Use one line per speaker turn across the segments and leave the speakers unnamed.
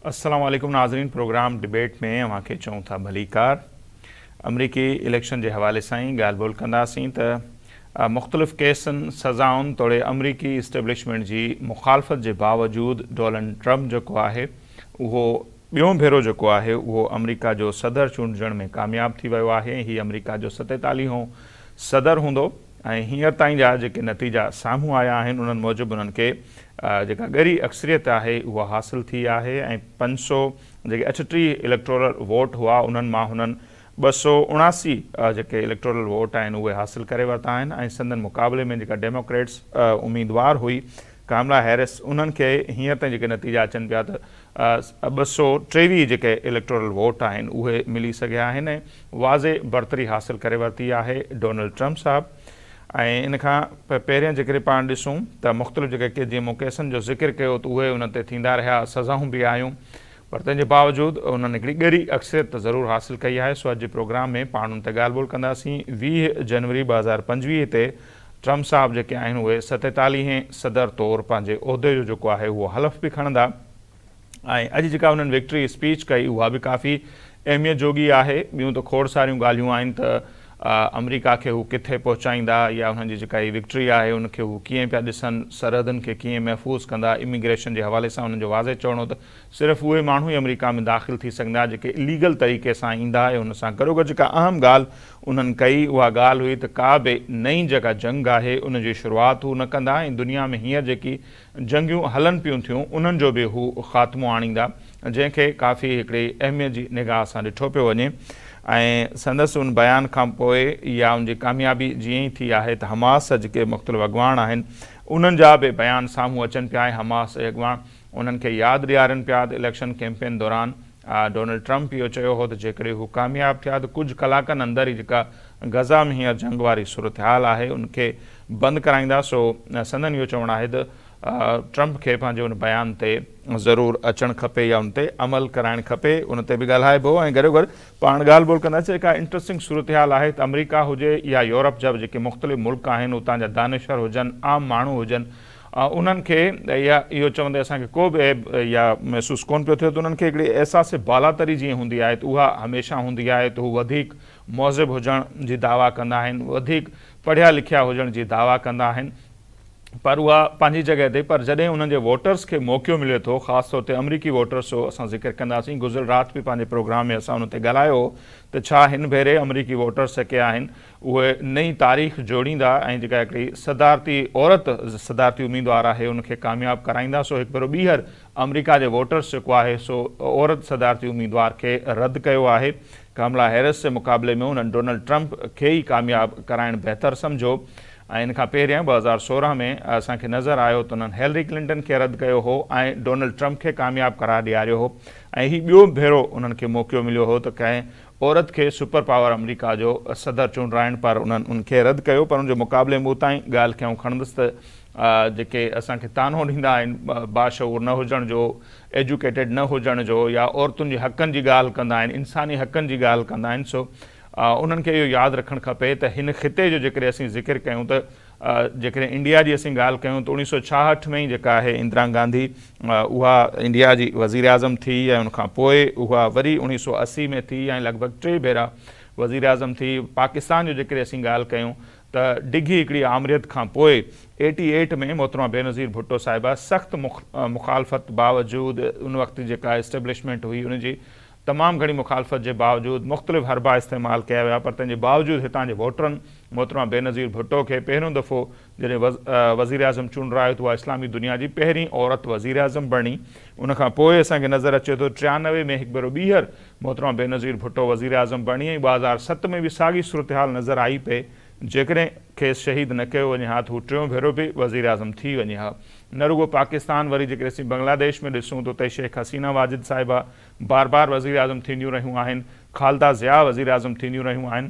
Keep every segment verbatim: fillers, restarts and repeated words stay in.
अस्सलामु अलैकुम नाज़रीन। प्रोग्राम डिबेट में अवांखे चऊं था भलीकार अमरीकी इलेक्शन के हवाले सां ई ॻाल्हि ॿोल कंदासीं त मुख़्तलिफ़ केसनि सज़ाउनि तोड़े अमरीकी इस्टेब्लिशमेंट जी मुखालफ़त के बावजूद डोनाल्ड ट्रम्प जो है वो ॿियों भेरो जो है वो अमरीका जो सदर चूंडण में कामयाब थी वियो आहे। ही अमरीका जो सतेतालीहों सदर होंदो ऐं हींअर ताईं जा जेके नतीजा साम्हूं आया आहिनि उन्हनि मूजिबि उन्हनि खे जेका ॻरी अक्सरियत आहे उहा हासिल थी आहे ऐं पंज सौ जेके अठटीह इलेक्टोरल वोट हुआ उन्हनि मां हुननि ॿ सौ उणासी जेके इलेक्टोरल वोट आहिनि उहे हासिल करे वरिता आहिनि ऐं संदन मुक़ाबले में जेका डेमोक्रेट्स उम्मीदवार हुई कामला हैरिस उन्हनि खे हींअर ताईं जेके नतीजा अचनि पिया त ॿ सौ टेवीह जेके इलेक्टोरल वोट आहिनि उहे मिली सघिया आहिनि ऐं वाज़े बरतरी हासिल करे वरिती आहे डोनाल्ड ट्रम्प साहब। ऐं इन खां पहिरियों जेकॾहिं पाण ॾिसूं त मुख़्तलिफ़ जेके जीअं मूं केसनि जो ज़िक्र कयो त उहे उन ते थींदा रहिया, सज़ाऊं बि आयूं, पर तंहिंजे बावजूद उन्हनि हिकिड़ी ॻरी अक्सरियत ज़रूरु हासिल कई आहे। सो अॼु जे प्रोग्राम में पाण उन ते ॻाल्हि ॿोल कंदासीं। वीह जनवरी ॿ हज़ार पंजवीह ते ट्रम्प साहब जेके आहिनि उहे सतेतालीहें सदर तौरु पंहिंजे उहिदे जो जेको आहे उहो हलफ़ बि खणंदा ऐं अॼु जेका उन्हनि विक्ट्री स्पीच कई उहा बि काफ़ी अहमियत जोगी आहे। ॿियूं त खोड़ सारियूं ॻाल्हियूं आहिनि त अमरीका के हू किथे पहुचाईंदा या उन्हनि जी जेका विक्ट्री आहे उनखे हू कीअं पिया ॾिसनि, सरहदनि खे कीअं महफ़ूज़ कंदा, इमिग्रेशन के हवाले सां उन्हनि जो वाज़े चवणो त सिर्फ़ु उहे माण्हू ई अमरीका में दाख़िल थी सघंदा जेके इलीगल तरीक़े सां ईंदा ऐं उन सां गॾोगॾु जेका अहम ॻाल्हि उन्हनि कई उहा ॻाल्हि हुई त का बि नई जेका जंग आहे उन जी शुरूआति हू न कंदा ऐं दुनिया में हींअर जेकी जंगियूं हलनि पियूं थियूं उन्हनि जो बि हू ख़ात्मो आणींदा, जंहिंखे काफ़ी हिकिड़ी अहमियत जी निगाह सां ॾिठो पियो वञे। ऐं संदसि उन बयान खां पोइ या उनजी कामयाबी जीअं ई थी आहे त हमास जेके मुख़्तलिफ़ अॻवान आहिनि उन्हनि जा बि बयान साम्हूं अचनि पिया ऐं हमास जे अॻवान उन्हनि खे यादि ॾियारनि पिया त इलेक्शन कैंपेन दौरान डोनाल्ड ट्रम्प इहो चयो हो त जेकॾहिं हू कामयाबु थिया त कुझु कलाकनि अंदरि ई जेका गज़ा में हींअर जंग वारी सूरत हाल आहे उनखे बंदि कराईंदा। सो संदन इहो चवणु आहे त ट्रम्प खे पंहिंजे उन बयान ते ज़रूरु अचणु खपे या उन ते अमल कराइणु खपे, उन ते बि ॻाल्हाइबो ऐं गॾोगॾु पाण ॻाल्हि ॿोल कंदासीं। जेका इंट्रस्टिंग सूरत हाल आहे त अमरीका हुजे या यूरोप जा जेके मुख़्तलिफ़ मुल्क आहिनि उतां जा दानिशवर हुजनि, आम माण्हू हुजनि, उन्हनि खे या इहो चवंदे असांखे को बि ऐब या महसूसु कोन पियो थिए त उन्हनि खे हिकिड़ी अहसास बालातरी जीअं हूंदी आहे त उहा हमेशह हूंदी आहे त हू वधीक मौज़िब हुजण जी दावा कंदा आहिनि, वधीक पढ़िया लिखिया हुजण जी दावा कंदा आहिनि, पर उहा पंहिंजी जॻह ते पर जॾहिं उन्हनि जे वोटर्स खे मौक़ो मिले थो, ख़ासि तौर ते अमरीकी वोटर्स जो असां ज़िक्र कंदासीं। गुज़िरियल राति बि पंहिंजे प्रोग्राम में असां उन ते ॻाल्हायो त छा हिन भेरे अमरीकी वोटर्स जेके आहिनि उहे नई तारीख़ जोड़ींदा ऐं जेका हिकिड़ी सदारती औरत सदारती उम्मीदवार आहे उनखे कामयाबु कराईंदा। सो हिकु भेरो ॿीहर अमरीका जे वोटर्स जेको आहे सो औरत सदारती उम्मीदवार खे रद्द कयो आहे। कामला हैरिस जे मुक़ाबले में उन्हनि डोनाल्ड ट्रम्प खे ई कामयाबु कराइणु बहितरु सम्झो ऐं इन खां पहिरियां ॿ हज़ार सोरहं में असांखे नज़र आयो त उन्हनि हेलरी क्लिंटन खे रद्द कयो हो ऐं डोनाल्ड ट्रम्प खे कामयाबु करार ॾियारियो हो ऐं हीउ ॿियो भेरो उन्हनि खे मौक़ो मिलियो हो त कंहिं औरत खे सुपर पावर अमरीका जो सदर चूंडाइण, पर उन्हनि उनखे रद्द कयो। पर उनजे मुक़ाबले में उतां ई ॻाल्हि खे खणंदुसि त जेके असांखे तानो ॾींदा आहिनि बाशऊर न हुजण जो, एजुकेटेड न हुजण जो या औरतुनि जे हक़नि जी ॻाल्हि कंदा आहिनि, इंसानी हक़नि जी ॻाल्हि कंदा आहिनि, सो उन्हनि खे इहो यादि रखणु खपे त हिन ख़िते जो जेकॾहिं असीं ज़िक्र कयूं त जेकॾहिं इंडिया जी असीं ॻाल्हि कयूं त उणिवीह सौ छाहठि में ई जेका आहे इंदिरा गांधी उहा इंडिया जी वज़ीर आज़म थी ऐं उनखां पोइ उहा वरी उणिवीह सौ असी में थी ऐं लॻभॻि टे भेरा वज़ीर आज़म थी। पाकिस्तान जो जेकॾहिं असीं ॻाल्हि कयूं त डिघी हिकिड़ी आमरियत खां पोइ एटी एट में मोहतरमा बेनज़ीर भुट्टो साहिबा सख़्तु मुख मुखालफ़त बावजूदि उन वक़्तु जेका इस्टेब्लिशमेंट हुई उनजी तमामु घणी मुखालफ़त जे बावजूदि मुख़्तलिफ़ हरबा इस्तेमालु कया विया, पर तंहिंजे बावजूदि हितां जे वोटरनि मोहतरमा बेनज़ीर भुट्टो खे पहिरियों दफ़ो जॾहिं वज़ वज़ीर आज़म चूंडायो त उहा इस्लामी दुनिया जी पहिरीं औरत वज़ीर आज़म बणी। उनखां पोइ असांखे नज़र अचे थो टियानवे में हिकु भेरो ॿीहर मोहतरमा बेनज़ीर भुट्टो वज़ीर आज़म बणी ऐं ॿ हज़ार सत में बि साॻी सूरत हाल नज़र आई पए, जेकॾहिं खेसि शहीद न कयो वञे हा त हू टियों भेरो बि वज़ीर आज़म थी वञे हा। न रुगो पाकिस्तान, वरी जेकॾहिं असीं बांग्लादेश में ॾिसूं त उते शेख हसीना वाजिद साहिबा बार बार वज़ीर आज़म थींदियूं रहियूं आहिनि, ख़ालिदा ज़िया वज़ीर आज़म थींदियूं रहियूं आहिनि,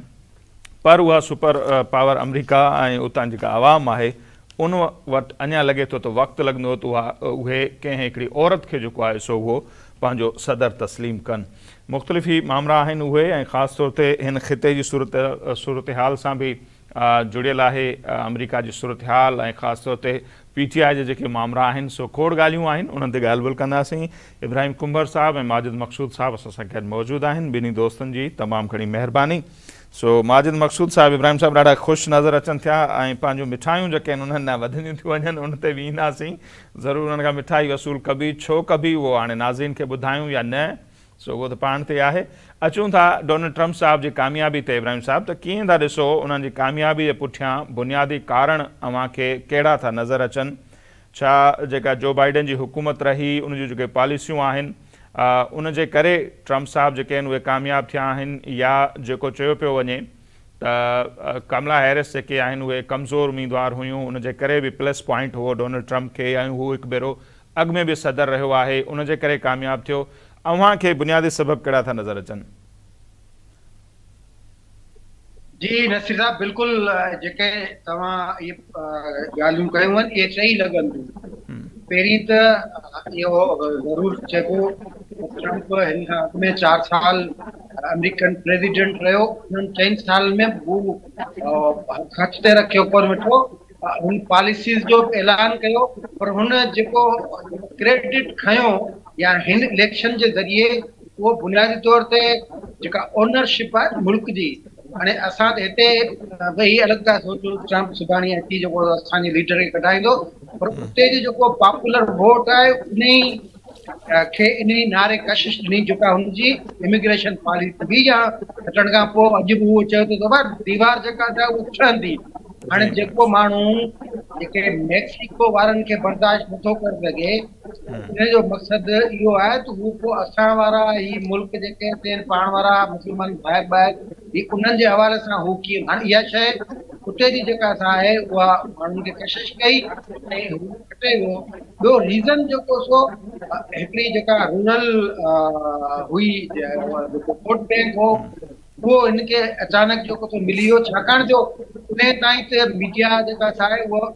पर उहा सुपर पावर अमरीका ऐं उतां जेका आवाम आहे उन वटि अञा लॻे थो त वक़्तु लॻंदो त उहा उहे कंहिं हिकिड़ी औरत खे जेको आहे सो उहो पंहिंजो सदर तस्लीम कनि। मुख़्तलिफ़ ई मामला आहिनि उहे ऐं ख़ासि तौर ते हिन ख़िते जी सूरत सूरत हाल सां बि जुड़ियल आहे अमेरिका जी सूरत हाल ऐं ख़ासि तौर ते पी टी आई जे जेके मामला आहिनि सो खोड़ ॻाल्हियूं आहिनि उन्हनि ते ॻाल्हि ॿोल कंदासीं। इब्राहिम कुंभर साहब ऐं माजिद मक़सूद साहब असां सां गॾु मौजूदु आहिनि। ॿिन्ही दोस्तनि जी तमामु घणी महिरबानी। सो माजिद मक़सूद साहब, इब्राहिम साहब ॾाढा ख़ुशि नज़र अचनि थिया ऐं पंहिंजूं मिठाइयूं जेके आहिनि उन्हनि न वधंदियूं थियूं वञनि, उन ते बि ईंदासीं ज़रूरु। उन्हनि खां मिठाई वसूल कबी छो कबी उहो हाणे नाज़रीन खे ॿुधायूं या न, सो उहो त पाण ते आहे। अचूं था डोनाल्ड ट्रम्प साहब जी कामयाबी ते। इब्राहिम साहब, त कीअं था ॾिसो उन्हनि जी कामयाबी जे पुठियां बुनियादी कारण अव्हांखे कहिड़ा था नज़र अचनि? छा जेका जो बाइडन जी हुकूमत रही, उन जूं जेके पॉलिसियूं आहिनि उन जे करे ट्रम्प साहब जेके आहिनि उहे कामयाबु थिया आहिनि, या जेको चयो पियो वञे त कमला हैरिस जेके आहिनि उहे कमज़ोर उम्मीदवार हुयूं, उन जे करे बि प्लस पॉइंट हुओ डोनाल्ड ट्रम्प खे, ऐं हू हिकु भेरो अॻु में बि सदर रहियो आहे, उन जे करे कामयाबु थियो। अव्हांखे बुनियादी सबब कहिड़ा था नज़र अचनि?
जी नसीर साहब, बिल्कुलु जेके तव्हां इहे ॻाल्हियूं कयूं आहिनि इहे सही लॻनि थियूं। पहिरीं त इहो ज़रूरु चइबो ट्रम्प हिन खां अॻु में चारि साल अमेरिकन प्रेसिडेंट रहियो। उन्हनि चइनि सालनि में हू ख़र्च ते रखियो कोन वेठो, हुन पॉलिसीज़ जो ऐलान कयो, पर हुन जेको क्रेडिट खयो या हिन इलेक्शन जे ज़रिए उहो बुनियादी तौर ते जेका ओनरशिप आहे मुल्क जी, हाणे असां त हिते भई अलॻि था सोचूं ट्रम्प सुभाणे अची जेको असांजे लीडर खे कढाईंदो, पर उते जो जेको पॉपुलर वोट आहे उन खे इन नारे कशिश ॾिनी जेका हुनजी इमिग्रेशन पॉलिसी हुई, या हटण खां पोइ अॼु बि उहो चयो थो त दीवार जेका आहे उहा ठहंदी। हाणे जेको माण्हू जेके मैक्सिको वारनि खे बर्दाश्त नथो करे सघे, हुन जो मक़सदु इहो आहे त हू पोइ असां वारा ही मुल्क जेके आहिनि पाण वारा मुस्लमान भाइर ॿाहिरि ही उन्हनि जे हवाले सां हू कीअं, हाणे इहा शइ उते जी जेका असां आहे उहा माण्हुनि खे कशिश कई ऐं हू हटे वियो। ॿियो रीज़न जेको सो हिकिड़ी जेका रूरल हुई जेको वोट बैंक हो उहो हिनखे अचानक जेको सो मिली वियो, छाकाणि जो उन ताईं त मीडिया जेका आहे उहा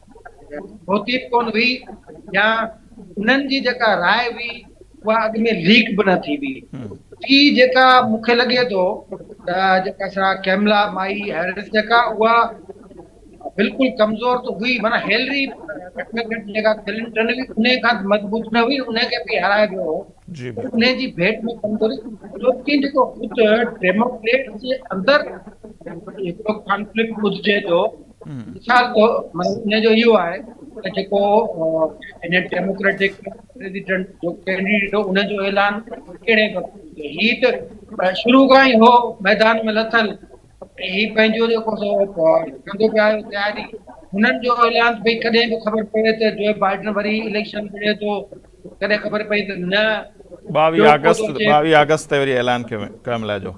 होती कोन हुई, या उन्हनि जी जेका राय हुई उहा अॻु में लीक बि न थी हुई। टी जेका मूंखे लॻे थो त जेका असां कैमला माई हैरिस जेका उहा बिल्कुलु कमज़ोर त हुई, माना हेलरी घटि में घटि जेका क्लिंटन हुई उन खां मज़बूत न हुई, उनखे बि हाराए वियो हो, उन जी भेट में कमज़ोरी। छोकी जेको ख़ुदि डेमोक्रेट जे अंदरि हिकिड़ो कॉन्फ्लिक्ट ॿुधिजे थो, मिसाल तौर उन जो इहो आहे त जेको इन डेमोक्रेटिक प्रेसिडेंट जो कैंडिडेट हो उनजो ऐलान कहिड़े वक़्तु ही त शुरू खां ई हो मैदान में लथल, ही पंहिंजो जेको सो कंदो पिया आहियो तयारी। हुननि जो ऐलान भई कॾहिं बि ख़बर पए त जो बाइडन वरी इलेक्शन लड़े थो, कॾहिं ख़बर पई त न
ॿावीह अगस्त ॿावीह अगस्त ते वरी ऐलान कयो कैमला जो,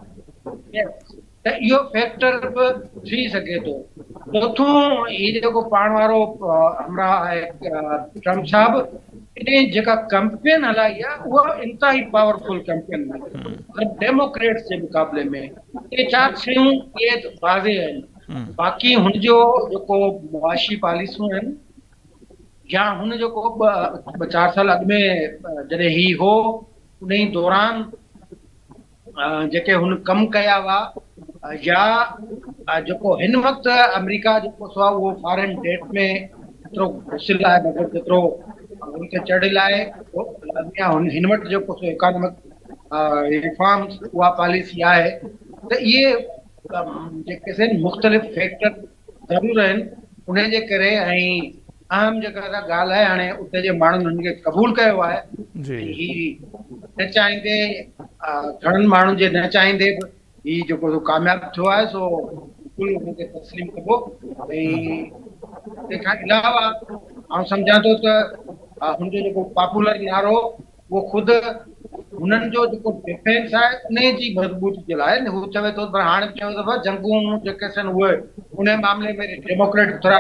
त इहो फैक्टर बि थी सघे थो। चोथों हीउ जेको पाण वारो हमरा आहे ट्रम्प साहब, इन जेका कैंपेन हलाई आहे उहा इंतिहाई पावरफुल कैंपेन आहे डेमोक्रेट्स जे मुक़ाबले में। टे चारि शयूं इहे वाज़े आहिनि, बाक़ी हुनजो जेको मुआशी पॉलिसियूं आहिनि या हुन जेको ॿ चारि साल अॻु में जॾहिं ही हो उन ई दौरान जेके हुन कमु कया हुआ, या जेको हिन वक़्तु अमेरिका जेको सो आहे उहो फॉरेन डेट में एतिरो घुसियल आहे, मतिलबु जेतिरो हुनखे चढ़ियल आहे, हुन हिन वटि जेको सो इकोनॉमिक रिफॉर्म्स उहा पॉलिसी आहे। त इहे जेके आहिनि मुख़्तलिफ़ फैक्टर ज़रूरु आहिनि, उन जे करे ऐं अहम जेका ॻाल्हि आहे हाणे उते जे माण्हुनि हुनखे क़बूल कयो आहे, ही न चाहींदे घणनि माण्हुनि जे न चाहींदे बि ही जेको कामयाबु थियो आहे सो बिल्कुलु हुनखे तस्लीम कबो। ऐं तंहिंखां अलावा आउं सम्झां थो त हुनजो जेको पॉपुलर नारो उहो ख़ुदि हुननि जो जेको डिफेंस आहे उन जी मज़बूती जे लाइ हू चवे थो, पर हाणे चयो अथव जंगूं जेके आहिनि उहे उन मामले में डेमोक्रेट थोरा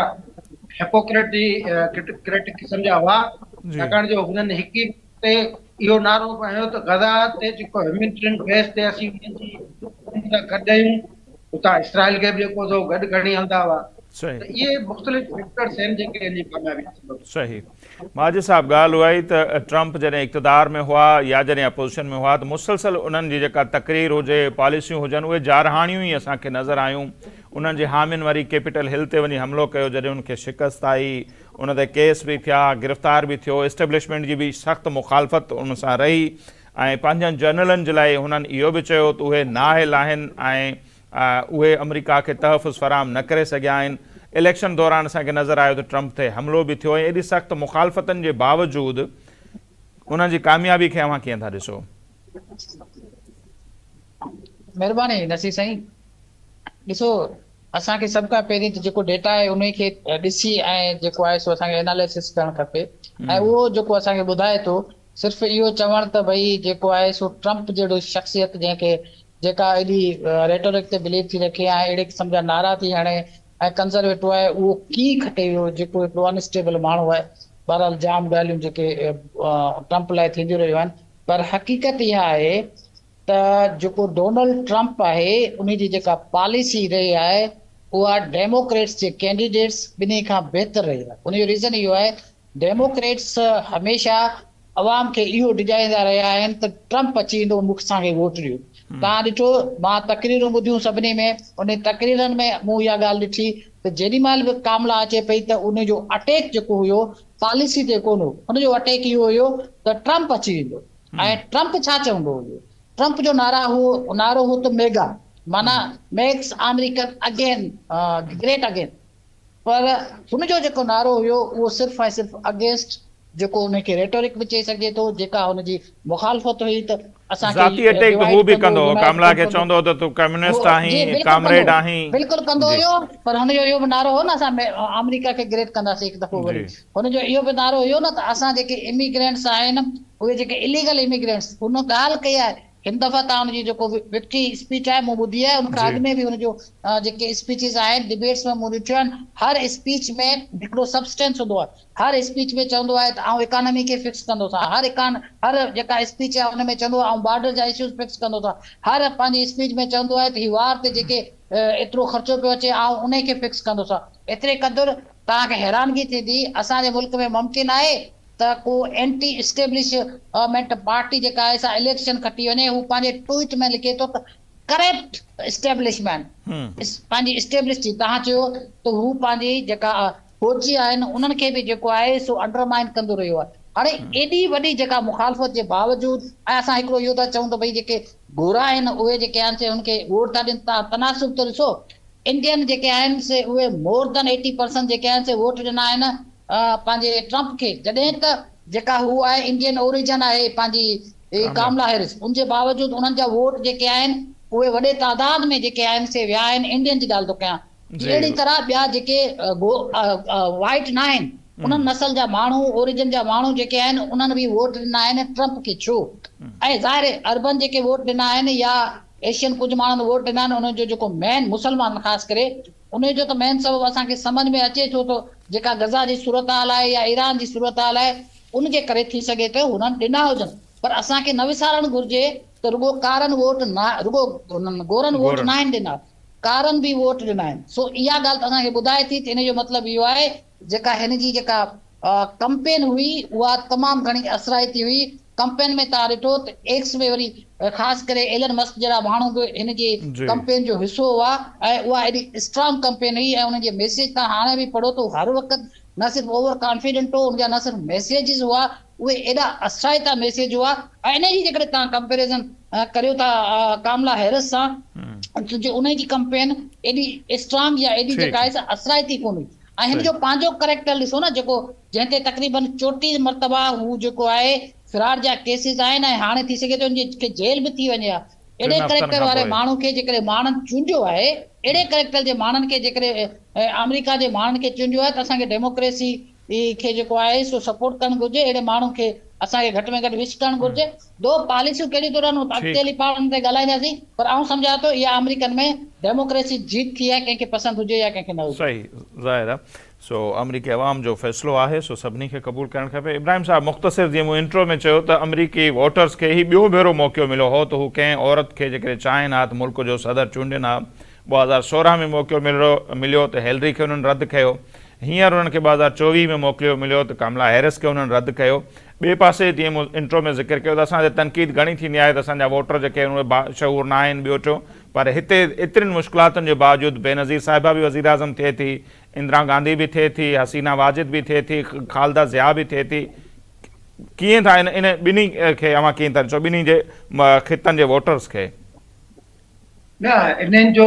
हिपोक्रेटिक क़िस्म जा हुआ, छाकाणि जो हुननि हिकु ते इहो नारो खयो त गज़ा ते जेको हेमिल्टन बेस ते असीं उन्हनि जी गॾु आहियूं, उतां इसराइल खे बि जेको सो गॾु खणी हलंदा हुआ। ये मुख़्तलिफ़ फैक्टर्स आहिनि जेके इन जी कामयाबी
सही। माजिद साहब, ॻाल्हि उहा ई त ट्रम्प जॾहिं इक़्तिदार में हुआ या जॾहिं अपोज़िशन में हुआ त मुसलसल उन्हनि जी जेका तक़रीर हुजे, पॉलिसियूं हुजनि, उहे जारहाणियूं ई असांखे नज़र आयूं। उन्हनि जे हामियुनि वरी कैपिटल हिल ते वञी हमिलो कयो जॾहिं उनखे शिकस्त आई, उन ते केस बि थिया, गिरफ़्तार बि थियो, एस्टेब्लिशमेंट जी बि सख़्तु मुखालफ़त उन सां रही ऐं पंहिंजनि जनरलनि जे लाइ हुननि इहो बि चयो त उहे नाअहल आहिनि ऐं उहे अमेरिका खे तहफ़ुज़ फ़राहम न करे सघिया आहिनि। इलेक्शन दौरान असांखे नज़र आयो त ट्रंप ते हमिलो बि थियो ऐं एॾी सख़्तु मुखालफ़तनि जे बावजूदि उन्हनि जी कामयाबी खे अव्हां कीअं था ॾिसो?
महिरबानी नसीर साईं। ॾिसो, असांखे सभ खां पहिरीं त जेको डेटा आहे उन खे ॾिसी ऐं जेको आहे सो असांखे एनालिसिस करणु खपे ऐं उहो जेको असांखे ॿुधाए थो सिर्फ़ु इहो चवणु त भई जेको आहे सो ट्रंप जहिड़ो शख़्सियत जंहिंखे जेका एॾी रेटोरिक ते बिलीव थी रखे ऐं अहिड़े क़िस्म जा नारा थी हणे ऐं कंज़र्वेटिव आहे उहो की खटे वियो जेको हिकिड़ो अनस्टेबल माण्हू आहे। बहरहाल जाम ॻाल्हियूं जेके ट्रंप लाइ थींदियूं रहियूं आहिनि, पर हक़ीक़त इहा आहे त जेको डोनाल्ड ट्रंप आहे उन जी जेका पॉलिसी रही आहे उहा डेमोक्रेट्स जे कैंडिडेट्स ॿिन्ही खां बहितर रही आहे। उनजो रीज़न इहो आहे, डेमोक्रेट्स हमेशह अवाम खे इहो डिॼाईंदा रहिया आहिनि त ट्रंप अची वेंदो मूंसांखे वोट ॾियो। तव्हां ॾिठो, मां तकरीरूं ॿुधियूं सभिनी में, उन तकरीरनि में मूं इहा ॻाल्हि ॾिठी त जेॾी महिल बि कामला अचे पई त उनजो अटैक जेको हुयो पॉलिसी ते कोन हो, उनजो अटैक इहो हुयो त ट्रंप अची वेंदो। ऐं ट्रंप छा चवंदो हुयो? ट्रंप जो नारा हो नारो हो त मेगा, माना makes American again great again. पर हुनजो जेको नारो हुयो उहो सिर्फ़ु ऐं सिर्फ़ु अगेंस्ट जेको उनखे रेटोरिक बि चई सघिजे थो, जेका हुनजी मुखालफ़त हुई त
ज़ाती अटैक त हू बि कंदो, कामला खे चवंदो त तूं कम्युनिस्ट आहीं, कामरेड आहीं,
बिल्कुलु कंदो हुयो। पर हुनजो इहो बि नारो हो न, असां अमेरिका खे ग्रेट कंदासीं हिकु दफ़ो वरी। हुनजो इहो बि नारो हुयो न त असां जेके इमिग्रेंट्स आहिनि उहे जेके इलीगल इमिग्रेंट्स, हुन ॻाल्हि कई आहे हिन दफ़ा तव्हां हुनजी जेको विक्ट्री स्पीच आहे मूं ॿुधी आहे, उनखां अॻु में बि हुनजो जेके स्पीचिस आहिनि डिबेट्स में मूं ॾिठियूं आहिनि, हर स्पीच में हिकिड़ो सबस्टेंस हूंदो आहे। हर स्पीच में चवंदो आहे त आउं इकानमी खे फिक्स कंदोसां, हर इकान हर जेका स्पीच आहे हुन में चवंदो आहे आउं बॉर्डर जा इश्यूज़ फिक्स कंदोसां, हर पंहिंजी स्पीच में चवंदो आहे त ही वार ते जेके एतिरो ख़र्चो पियो अचे आउं उन खे फिक्स कंदोसां। एतिरे क़दुरु तव्हांखे हैरानगी थींदी असांजे मुल्क में मुमकिन आहे त को एंटी इस्टेब्लिशमेंट पार्टी जेका आहे सा इलेक्शन खटी वञे, हू पंहिंजे ट्वीट में लिखे थो त करेक्ट इस्टेब्लिशमेंट पंहिंजी इस्टेब्लिश थी। तव्हां चयो त हू पंहिंजी जेका फौजी आहिनि उन्हनि खे बि जेको आहे सो अंडरमाइन कंदो रहियो आहे। हाणे एॾी वॾी जेका मुखालफ़त जे बावजूदि ऐं असां हिकिड़ो इहो था चऊं त भई जेके गोरा आहिनि उहे जेके आहिनि से हुनखे वोट था ॾियनि। तव्हां तनासुब त ॾिसो, इंडियन जेके आहिनि से उहे मोर देन एटी परसेंट जेके आहिनि से वोट ॾिना आहिनि पंहिंजे ट्रंप खे, जॾहिं त जेका हू आहे इंडियन ओरिजिन आहे पंहिंजी कामला हैरिस, उनजे बावजूदि उन्हनि जा वोट जेके आहिनि उहे वॾे तादाद में जेके आहिनि से विया आहिनि। इंडियन जी ॻाल्हि थो कयां। अहिड़ी तरह ॿिया जेके वाइट न आहिनि, उन्हनि नसल जा माण्हू ओरिजिन जा माण्हू जेके आहिनि उन्हनि बि वोट ॾिना आहिनि ट्रंप खे। छो? ऐं ज़ाहिर अर्बन जेके वोट ॾिना आहिनि या एशियन कुझु माण्हुनि वोट ॾिना आहिनि, उनजो जेको मेन मुसलमान ख़ासि करे उनजो त मेन सबबु असांखे सम्झ में अचे थो त जेका गज़ा जी सूरत हाल आहे या ईरान जी सूरत हाल आहे उनजे करे थी सघे थो हुननि ॾिना हुजनि। पर असांखे न विसारणु घुरिजे त रुगो कारनि वोट न रुगो हुननि गोरनि वोट न आहिनि ॾिना, कारनि बि वोट ॾिना आहिनि। सो इहा ॻाल्हि त असांखे ॿुधाए थी त इन जो मतिलबु इहो आहे जेका हिन जी जेका कंपेन हुई उहा तमामु घणी असराइती हुई। कंपेन में तव्हां ॾिठो त एक्स में वरी ख़ासि करे एलन मस्क जहिड़ा माण्हू बि हिन जे कंपेन जो हिसो हुआ ऐं उहा एॾी स्ट्रॉन्ग कंपेन हुई ऐं उनजे मैसेज तव्हां हाणे बि पढ़ो त हर वक़्तु न सिर्फ़ु ओवर कॉन्फिडेंट हो, उनजा न सिर्फ़ु मैसेजिस हुआ उहे एॾा असराइता मैसेज हुआ। ऐं इन जी जेकॾहिं तव्हां कंपेरिज़न करियो था कामला हैरिस सां, उन जी कंपेन एॾी स्ट्रॉन्ग या एॾी जेका आहे असराइती कोन हुई। ऐं हिन जो पंहिंजो करेक्टर ॾिसो न, जेको जंहिं ते तक़रीबन चोटीह मरतबा हू जेको आहे फिरार जा केसिस आहिनि ऐं हाणे थी सघे थो हुनखे जेल बि थी वञे। अहिड़े करेक्टर वारे माण्हू खे जेकॾहिं माण्हुनि चूंडियो आहे, अहिड़े करेक्टर जे माण्हुनि खे जेकॾहिं अमेरिका जे माण्हुनि खे चूंडियो आहे त असांखे डेमोक्रेसी खे जेको आहे सो सपोर्ट करणु घुरिजे। अहिड़े माण्हू खे असांखे घटि में घटि विश करणु घुरिजे। दो पॉलिसियूं कहिड़ी तरह अॻिते हली पाण ते ॻाल्हाईंदासीं, पर आउं सम्झां थो इहा अमेरिकन में डेमोक्रेसी जीत थी आहे, कंहिंखे पसंदि हुजे या कंहिंखे न हुजे।
सही ज़ाहिर आहे। सो अमरीकी अवाम जो फ़ैसिलो आहे, सो सभिनी खे क़बूल करणु खपे। इब्राहिम साहब, मुख़्तसिर जीअं मूं इंट्रो में चयो त अमरीकी वोटर्स खे ही ॿियो भेरो मौक़ो मिलियो हो त हू कंहिं औरत खे जेकॾहिं चाहिनि हा त मुल्क जो सदर चूंडनि हा। ॿ हज़ार सोरहं में मौक़ो मिलियो मिलियो त हेलरी खे उन्हनि रद्द कयो। हींअर उन्हनि खे ॿ हज़ार चोवीह में मौक़ो मिलियो त कामला हैरिस खे उन्हनि रद्द कयो। ॿिए पासे जीअं मूं इंट्रो में ज़िक्र कयो त असांजे तनक़ीद घणी थींदी आहे त असांजा वोटर जेके आहिनि उहे बाशऊर न आहिनि, ॿियो टियों, पर हिते एतिरनि मुश्किलातुनि जे बावजूद बेनज़ीर साहिबा बि वज़ीर आज़म थिए थी, इंदिरा गांधी बि थिए थी, हसीना वाजिद बि थिए थी, ख़ालिदा ज़िया बि थिए थी। कीअं था इन इन ॿिन्ही खे अवां कीअं था चओ ॿिन्ही जे ख़ितनि जे वोटर्स खे?
न इन्हनि जो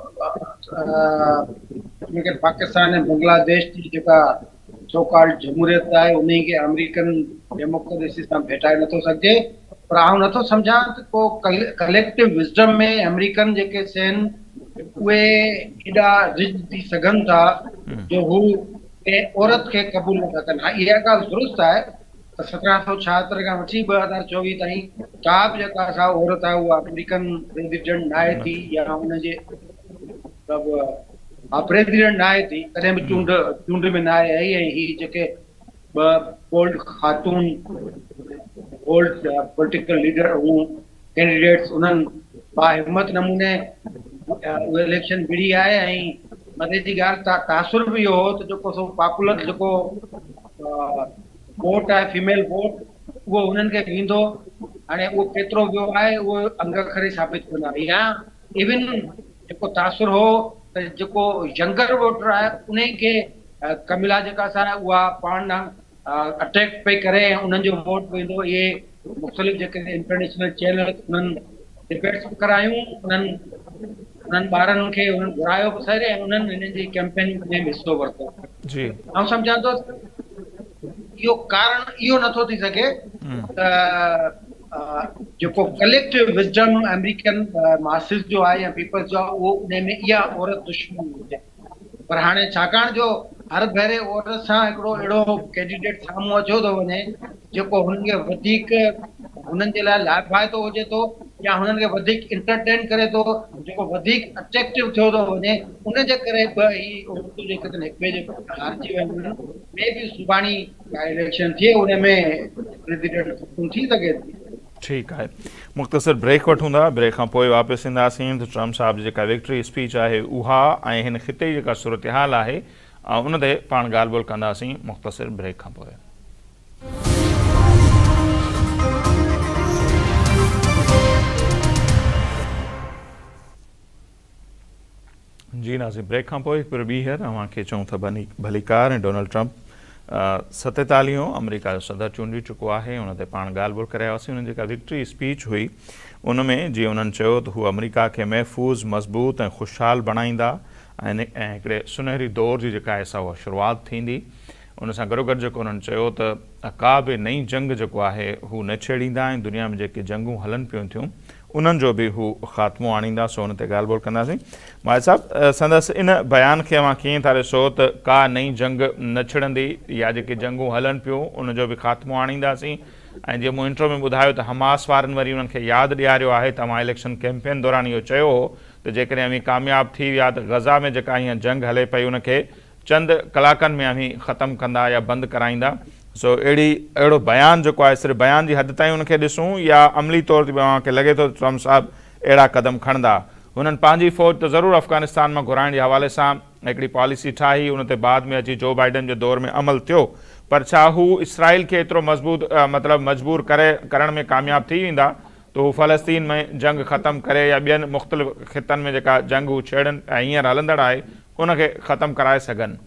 पाकिस्तान ऐं बांग्लादेश जी जेका सो कॉल्ड जमहूरियत आहे उन खे अमेरिकन डेमोक्रेसी सां भेटाए नथो सघिजे। पर आउं नथो सम्झां त को कलेक्टिव विज़डम में अमेरिकन जेके आहिनि उहे एॾा रिच थी सघनि था जो हू औरत खे क़बूल नथा कनि। हा, इहा ॻाल्हि दुरुस्त आहे त सत्रहं सौ छाहतरि खां वठी ॿ हज़ार चोवीह ताईं का बि जेका सा औरत आहे उहा अमेरिकन प्रेसिडेंट न आहे थी या हुनजे मतिलबु हा प्रेसिडेंट न आहे थी, कॾहिं बि चूंड चूंड में न आहे आई। ऐं हीअ जेके ॿ बोल्ड ख़ातून बोल्ड पॉलिटिकल लीडर हू कैंडिडेट्स उन्हनि बाहिम्मत नमूने उहे इलेक्शन विड़ी आहे। ऐं मथे जी ॻाल्हि त तासुर बि इहो हो त जेको सो पॉपुलर जेको वोट आहे फीमेल वोट उहो हुननि खे ॾींदो। हाणे उहो केतिरो वियो आहे उहो अंग अखरे साबित कंदा। या इवन जेको तासुर हो त जेको यंगर वोटर आहे उन खे कमिला जेका सा उहा पाण अटैक पई करे ऐं उन्हनि जो वोट वेंदो। इहे मुख़्तलिफ़ जेके इंटरनेशनल चैनल उन्हनि डिबेट्स बि करायूं, उन्हनि उन्हनि ॿारनि खे उन्हनि घुरायो बि सर ऐं उन्हनि हिननि जी कैंपेन में हिसो वरितो। जी ऐं सम्झां थो इहो कारण इहो नथो थी सघे त जेको कलेक्टिव विज़डम अमेरिकन मासिस जो आहे या पीपल्स जो आहे उहो उन में इहा औरत दुश्मन हुजे। पर हाणे छाकाणि जो हर भेरे औरत सां हिकिड़ो अहिड़ो कैंडिडेट साम्हूं अचो थो वञे जेको हुननि खे वधीक हुननि जे लाइ लाइफ़ाइदो हुजे थो या हुननि खे वधीक इंटरटेन करे थो, जेको वधीक अट्रैक्टिव थियो थो वञे, उन जे करे ॿ ही औरतूं जेके आहिनि हिक ॿिए जे हारिजी वेंदियूं आहिनि। में बि सुभाणे इलेक्शन थिए उन में प्रेसिडेंट थी सघे थी।
ठीकु आहे, मुख़्तसिर ब्रेक वठूं था। ब्रेक खां पोइ वापसि ईंदासीं त ट्रम्प साहिब जी जेका विक्ट्री स्पीच आहे उहा ऐं हिन ख़िते जी जेका सूरत हाल आहे उन ते पाण ॻाल्हि ॿोल कंदासीं मुख़्तसिर ब्रेक खां पोइ। जी नाज़ीम, ब्रेक खां पोइ पर ॿीहर अव्हांखे चऊं था भली भलीकार ऐं डोनाल्ड ट्रम्प सतेतालीहों अमेरिका जो सदर चूंडी चुको आहे। उन ते पाण ॻाल्हि ॿोल करे आयासीं। उन्हनि जेका विक्ट्री स्पीच हुई उन में जीअं उन्हनि चयो त हू अमेरिका खे महफ़ूज़ मज़बूत ऐं ख़ुशहाल बणाईंदा ऐं हिकिड़े सुनहरी दौर जी जेका आहे सा उहा शुरूआति थींदी। उन सां गॾोगॾु जेको उन्हनि चयो त का बि नई जंग जेको आहे हू न छेड़ींदा ऐं दुनिया में जेके जंगूं हलनि पियूं थियूं उन्हनि जो बि हू ख़ात्मो आणींदा। सो उन ते ॻाल्हि ॿोल कंदासीं। माजिद साहिबु, संदसि इन बयान खे अव्हां कीअं था ॾिसो त का नई जंग न छिड़ंदी या जेके जंगूं हलनि पियूं उन जो बि ख़ात्मो आणींदासीं? ऐं जीअं मूं इंट्रो में ॿुधायो त हमास वारनि वरी उन्हनि खे यादि ॾियारियो आहे त तव्हां इलेक्शन कैंपेन दौरान इहो चयो हो त जेकॾहिं अमी कामयाबु थी विया त गज़ा में जेका हीअं जंग हले पई उनखे चंद कलाकनि में अमी ख़तमु कंदा या बंदि कराईंदा। सो अहिड़ी अहिड़ो बयानु जेको आहे सिर्फ़ु बयान जी हद ताईं उनखे ॾिसूं या अमली तौर ते अव्हांखे लॻे थो ट्रम्प साहिबु अहिड़ा क़दम खणंदा? हुननि पंहिंजी फ़ौज त ज़रूरु अफ़गानिस्तान मां घुराइण जे हवाले सां हिकिड़ी पॉलिसी ठाही, उन ते बाद में अची जो बाइडन जे दौर में अमल थियो, पर छा हू इसराइल खे एतिरो मज़बूत मतिलबु मजबूर करे करण में कामयाबु थी वेंदा त हू फ़लस्तीन में जंग ख़तमु करे या ॿियनि मुख़्तलिफ़ ख़ितनि में जेका जंग हू छेड़नि ऐं हींअर हलंदड़ आहे उनखे ख़तमु कराए सघनि?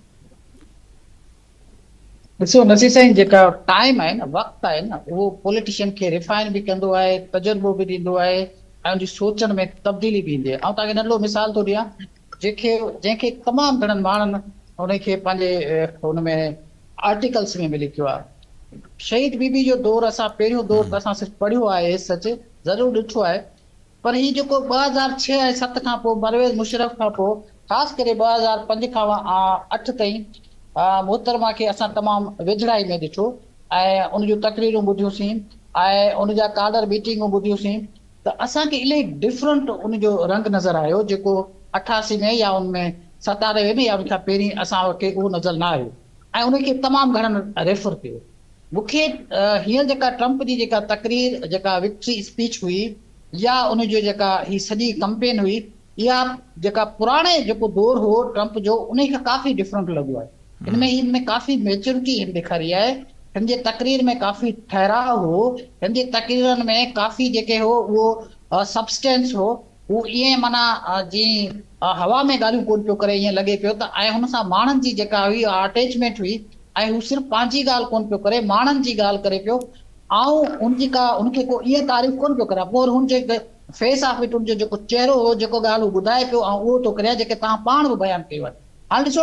ॾिसो नसीर साईं, जेका टाइम आहे न, वक़्तु आहे न, उहो पॉलिटिशियन खे रिफाइन बि कंदो आहे, तजुर्बो बि ॾींदो आहे ऐं उनजी सोचण में तब्दीली बि ईंदी आहे। ऐं तव्हांखे नंढो मिसाल थो ॾियां, जंहिंखे जंहिंखे तमामु घणनि माण्हुनि उनखे पंहिंजे हुन में आर्टिकल्स में बि लिखियो आहे। शहीद बीबी जो दौर असां पहिरियों दौर त असां सिर्फ़ु पढ़ियो आहे, सच ज़रूरु ॾिठो आहे, पर हीउ जेको ॿ हज़ार छह ऐं सत खां पोइ परवेज़ मुशर्रफ खां पोइ ख़ासि करे ॿ हज़ार पंज खां अठ ताईं मोहतरमा खे असां तमामु वेझड़ाई में ॾिठो ऐं उन जूं तकरीरूं ॿुधियूंसीं ऐं उन जा काडर मीटिंगूं ॿुधियूंसीं त असांखे इलाही डिफरेंट उन जो रंग नज़र आयो जेको अठासी में या उनमें सतानवे में या उन खां पहिरीं असांखे उहो नज़र न आयो ऐं उनखे तमामु घणनि रेफर कयो। मूंखे हींअर जेका ट्रम्प जी जेका तकरीर जेका विक्ट्री स्पीच हुई या उन जो जेका ही सॼी कंपेन हुई, इहा जेका पुराणे जेको दौर हो ट्रम्प जो उन खां काफ़ी डिफरेंट लॻो आहे। इनमें इनमें काफ़ी मेच्योरिटी हिन ॾेखारी आहे, हिन जे तकरीर में काफ़ी ठहराव हो, हिन जी तकरीरनि में काफ़ी जेके हो उहो सबस्टेंस हो, हू ईअं माना जीअं हवा में ॻाल्हियूं कोन पियो करे, ईअं लॻे पियो त ऐं हुन सां माण्हुनि जी जेका हुई अटैचमेंट हुई ऐं हू सिर्फ़ु पंहिंजी ॻाल्हि कोन पियो करे, माण्हुनि जी ॻाल्हि करे पियो ऐं उनजी का उनखे को ईअं तारीफ़ कोन पियो करे। पोइ हुनजे फेस ऑफ इट, उनजो जेको चहिरो हो, जेको ॻाल्हि हू ॿुधाए पियो ऐं उहो थो करे जेके तव्हां पाण बि बयानु कयो आहे। हाणे ॾिसो,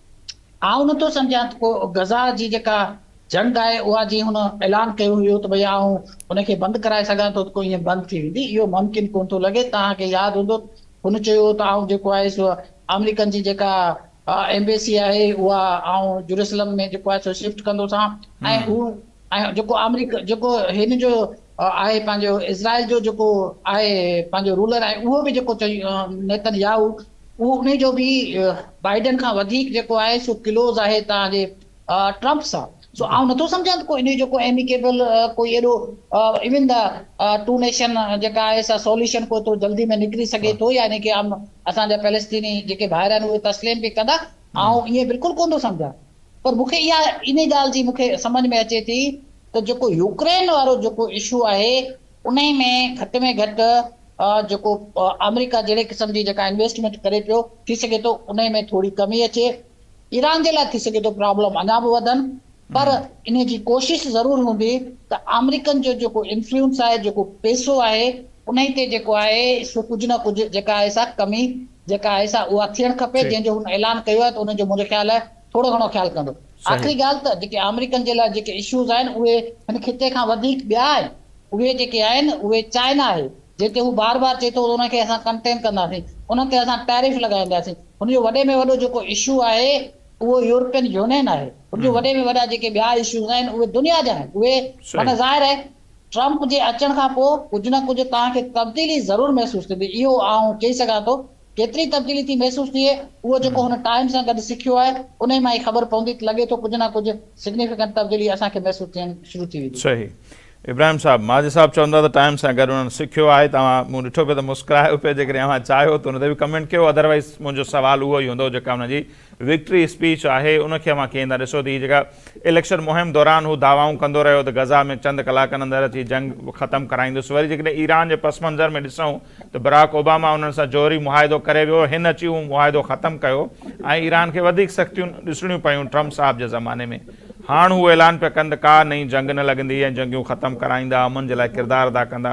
आउं नथो सम्झां त को गज़ा जी जेका जंग आहे उहा जीअं हुन ऐलान कयो हुयो त भई आउं उनखे बंदि कराए सघां थो त को ईअं बंदि थी वेंदी, इहो मुमकिन कोन थो लॻे। तव्हांखे यादि हूंदो हुन चयो त आउं जेको आहे सो अमेरिकन जी जेका एम्बेसी आहे उहा आउं जेरूसलम में जेको आहे सो शिफ्ट कंदोसां ऐं हू ऐं जेको अमेरिका जेको हिन जो आहे पंहिंजो इज़राइल जो जेको आहे पंहिंजो रूलर आहे उहो बि जेको चई नेतन्याहू उहो उन जो बि बाइडन खां वधीक जेको आहे सो क्लोज आहे तव्हांजे ट्रम्प सां। सो आउं नथो सम्झां त कोई इन जेको एमिकेबल कोई एॾो इवन द टू नेशन जेका आहे सा सॉल्यूशन को तो जल्दी में निकिरी सघे थो, यानी कि असांजा पैलेस्तीनी जेके भाइर आहिनि उहे तस्लीम बि कंदा। आउं ईअं बिल्कुलु कोन थो सम्झां, पर मूंखे इहा इन ॻाल्हि जी मूंखे सम्झ में अचे थी त जेको यूक्रेन वारो जेको इशू आहे उन में घटि में घटि जेको अमेरिका जहिड़े क़िस्म जी जेका इन्वेस्टमेंट करे पियो, थी सघे थो उन में थोरी कमी अचे। ईरान जे लाइ थी सघे थो प्रॉब्लम अञा बि वधनि, पर इन जी कोशिश ज़रूर हूंदी त अमेरिकन जो जेको इन्फ्लुएंस आहे, जेको पैसो आहे, उन ते जेको आहे सो कुझु न कुझु जेका आहे सा कमी जेका आहे सा उहा थियणु खपे, जंहिंजो हुन ऐलान कयो आहे त उनजो मुंहिंजे ख़्याल आहे थोरो घणो ख़्यालु कंदो। आख़िरी ॻाल्हि त जेके अमेरिकन जे लाइ जेके इशूज़ आहिनि उहे हिन खिते खां वधीक ॿिया आहिनि, उहे जेके आहिनि उहे चाइना आहे, जिते हू बार बार चए थो उनखे असां कंटेन कंदासीं, उन ते असां टैरिफ लॻाईंदासीं। हुनजो वॾे में वॾो जेको इशू आहे उहो यूरोपियन यूनियन आहे, उनजो वॾे में वॾा जेके ॿिया इशूज़ आहिनि उहे दुनिया जा आहिनि। उहे माना ज़ाहिर आहे ट्रम्प जे अचण खां पोइ कुझु न कुझु तव्हांखे तब्दीली ज़रूरु महसूसु थींदी, इहो आउं चई सघां थो। केतिरी तब्दीली थी महसूसु थिए उहो जेको हुन टाइम सां गॾु सिखियो आहे उन मां ई ख़बर पवंदी, लॻे थो कुझु न कुझु सिग्निफिकेंट तब्दीली असांखे महसूसु थियणु शुरू थी वेंदी।
सही। इब्राहिम साहब, माजिद साहब चवंदा त टाइम सां गॾु उन्हनि सिखियो आहे, तव्हां मूं ॾिठो पियो त मुस्कुरायो पियो, जेकॾहिं तव्हां चाहियो त हुन ते बि कमेंट कयो, अदरवाइज़ मुंहिंजो सुवाल उहो ई हूंदो जेका हुनजी विक्ट्री स्पीच आहे उनखे मां कीअं ॾिसो थी। जेका इलेक्शन मुहिम दौरान हू दावाऊं कंदो रहियो त गज़ा में चंद कलाकनि अंदरि अची जंग ख़तमु कराईंदुसि, वरी जेकॾहिं ईरान जे पस मंज़र में ॾिसूं त बराक ओबामा उन्हनि सां जोहरी मुआहिदो करे वियो, हिन अची उहो मुआहिदो ख़तमु कयो ऐं ईरान खे वधीक सख़्तियूं ॾिसणियूं पयूं ट्रम्प साहब जे ज़माने में। हाणे हू ऐलान पिया कनि त का नई जंग न लॻंदी ऐं जंगियूं ख़तमु कराईंदा, अमन जे लाइ किरदारु अदा कंदा।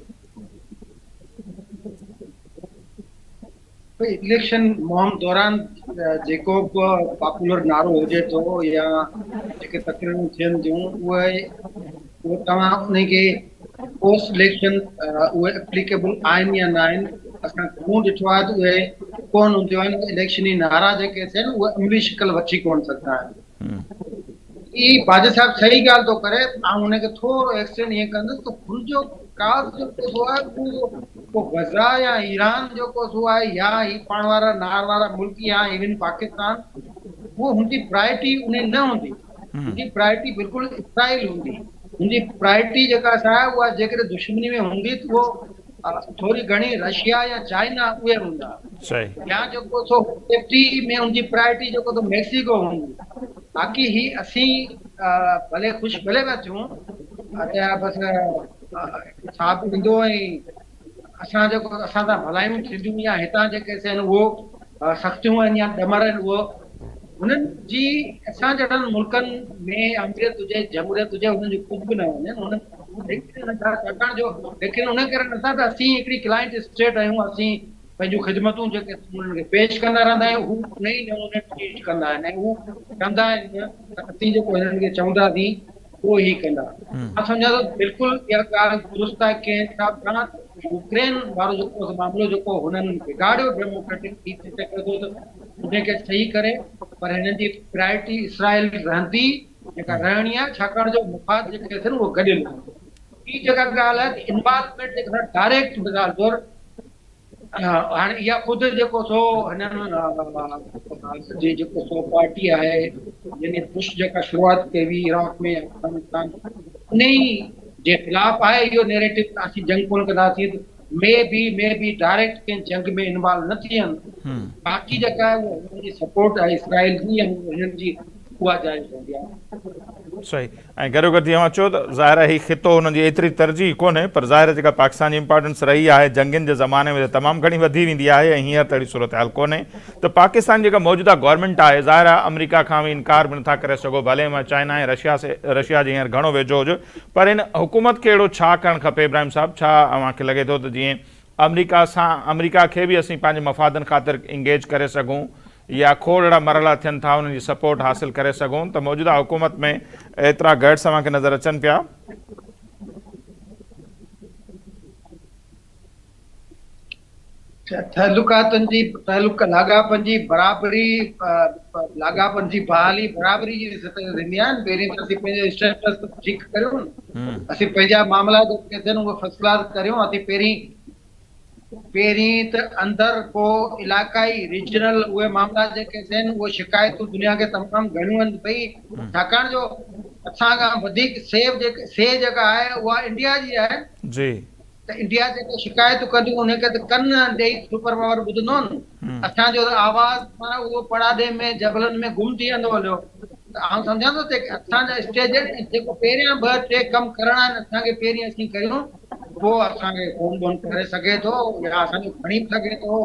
इलेक्शन मुहिम दौरान जेको बि पॉपुलर नारो हुजे थो या जेके तकरीरूं थियनि थियूं उहे उहे तव्हां उनखे पोस्ट इलेक्शन उहे एप्लीकेबल आहिनि या न आहिनि, असां घणो ॾिठो आहे त उहे कोन हूंदियूं आहिनि। इलेक्शनी नारा जेके थियनि उहे अमली शिकल वठी कोन सघंदा आहिनि। ई बाजिद साहब सही ॻाल्हि थो करे, ऐं हुनखे थोरो एक्सटेंड ईअं कंदुसि त हुनजो काज़ जेको आहे उहो गज़ा या ईरान जेको सो आहे या ही पाण वारा नार वारा मुल्क या इवन पाकिस्तान, उहो हुनजी प्रायोरिटी उन न हूंदी। हुनजी प्रायोरिटी बिल्कुलु इसराइल हूंदी। हुनजी प्रायोरिटी जेका आहे उहा जेकॾहिं दुश्मनी में हूंदी त उहो थोरी घणी रशिया या चाइना उहे हूंदा, या जेको सो सेफ्टी में हुनजी प्रायोरिटी जेको सो मैक्सिको हूंदी। बाक़ी ही असीं भले ख़ुशि भले पिया थियूं बसि छा बि ईंदो ऐं असां जेको असां सां भलायूं थींदियूं या हितां जेके आहिनि उहो सख़्तियूं आहिनि या ॾमर आहिनि, उहो हुननि जी असां जहिड़नि मुल्कनि में अमरीत हुजे जमहूरियत हुजे हुननि जो कुझु बि न वञे हुननि छाकाणि जो लेकिन उन करे नथा त असीं हिकिड़ी क्लाइंट स्टेट आहियूं, असीं पंहिंजूं ख़िदमतूं जेके उन्हनि खे पेश कंदा रहंदा आहियूं, हू उन ई नमूने पेश कंदा आहिनि ऐं हू कंदा आहिनि त असीं जेको हिननि खे चवंदासीं उहो ई कंदा। मां सम्झां थो बिल्कुलु इहा ॻाल्हि दुरुस्त आहे। कंहिं हिसाब सां यूक्रेन वारो जेको मामिलो जेको हुननि बिगाड़ियो डेमोक्रेटिक थी सघे थो त उनखे सही करे, पर हिननि जी प्रायोरिटी इसराइल रहंदी जेका रहणी आहे, छाकाणि जो मुफ़ाद जेके थियनि उहो गॾियल आहिनि। ॿी जेका ॻाल्हि आहे त इन्वॉल्वमेंट जेका डायरेक्ट मिसाल तौरु हाणे इहा ख़ुदि जेको सो हिननि जी जेको सो पार्टी आहे यानी बुश जेका शुरूआति कई हुई इराक में अफगानिस्तान, उन ई जे ख़िलाफ़ आहे इहो नैरेटिव त असीं जंग कोन कंदासीं, maybe maybe direct कंहिं जंग में इन्वॉल्व न थियनि। बाक़ी जेका आहे उहा हुननि जी सपोर्ट आहे इसराइल जी ऐं हिननि जी उहा जारी रहंदी आहे।
सही ऐं गॾो गॾु जीअं मां चयो त ज़ाहिर आहे हीउ ख़ितो हुनजी एतिरी तरजीह कोन्हे, पर ज़ाहिर जेका पाकिस्तान जी इंपॉर्टेंस रही आहे जंगियुनि जे ज़माने में तमामु घणी वधी वेंदी आहे ऐं हींअर तहिड़ी सूरत हाल कोन्हे। त पाकिस्तान जेका मौजूदा गवर्नमेंट आहे ज़ाहिर आहे अमेरिका खां बि इनकार बि नथा करे सघो, भले मां चाइना ऐं रशिया से रशिया जे हींअर घणो वेझो हुजे, पर हिन हुकूमत खे अहिड़ो छा करणु खपे इब्राहिम साहिबु? छा अव्हांखे लॻे थो त जीअं अमेरिका सां अमेरिका खे बि असीं पंहिंजे मफ़ादनि ख़ातिर इंगेज करे सघूं या खोड़ अहिड़ा मरहला थियनि था उन्हनि जी सपोर्ट हासिल करे सघूं, त मौजूदा हुकूमत में एतिरा गैड्स अव्हांखे नज़र अचनि पिया?
तालुकातनि जी तालुक लाॻापनि जी बराबरी लाॻापनि जी बहाली बराबरी जी सतह ते थींदी आहे। पहिरीं त असीं पंहिंजो स्टेटस ठीकु करियूं, असीं पंहिंजा मामला जेके थियनि उहे फर्स्ट क्लास करियूं। असीं पहिरीं पहिरीं त अंदरि पोइ इलाक़ाई रीजनल उहे मामला जेके थियनि उहे शिकायतूं दुनिया खे तमामु घणियूं आहिनि पई, छाकाणि जो असां खां वधीक सेव जेके से जेका आहे उहा इंडिया जी आहे
जी।
त इंडिया जेके शिकायतूं कंदियूं उनखे त कन ॾेई सुपर पावर ॿुधंदो न, असांजो आवाज़ माना उहो पड़ादे में जबलनि में गुम थी वेंदो हलियो। त आउं सम्झां थो त असांजा स्टेज जेको पहिरियां ॿ टे कमु करणा आहिनि असांखे पहिरीं असीं करियूं, पोइ असांखे फोन वोन करे सघे थो या असांजो खणी बि सघे थो,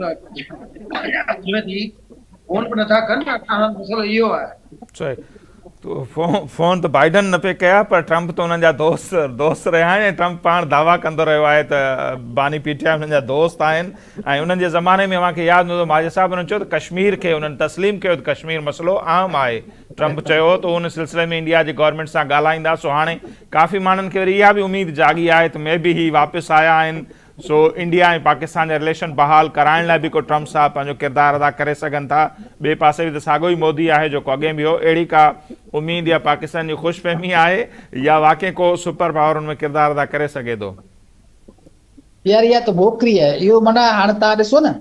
फोन बि नथा कनि, असांजो मसइलो इहो आहे।
तो फोन फोन तो बाइडन न पे कया, पर ट्रंप तो उन्हनि जा दोस्त दोस्त रहिया आहिनि ऐं ट्रंप पाण दावा कंदो रहियो आहे त बानी पीटीआई उन्हनि जा दोस्त आहिनि ऐं उन्हनि जे ज़माने में मूंखे यादि हूंदो माजिद साहिबु उन्हनि चयो त कश्मीर खे उन्हनि तस्लीम कयो त कश्मीर मसइलो अहम आहे। ट्रंप चयो त उन सिलसिले में इंडिया जी गवर्नमेंट सां ॻाल्हाईंदा। सो हाणे काफ़ी माण्हुनि खे वरी इहा बि उमेदु जागी आहे त मे बि ही वापसि आया आहिनि, सो इंडिया ऐं पाकिस्तान जा रिलेशन बहाल कराइण लाइ बि को ट्रंप साहब पंहिंजो किरदारु अदा करे सघनि था। ॿिए पासे बि त साॻियो ई मोदी आहे जेको अॻे बि हो। अहिड़ी का उमेद या पाकिस्तान जी ख़ुशफ़हमी आहे या वाक़ई को सुपर पावर हुन में किरदारु अदा करे सघे थो?
यार इहा त भोकरी आहे। इहो माना हाणे तव्हां ॾिसो न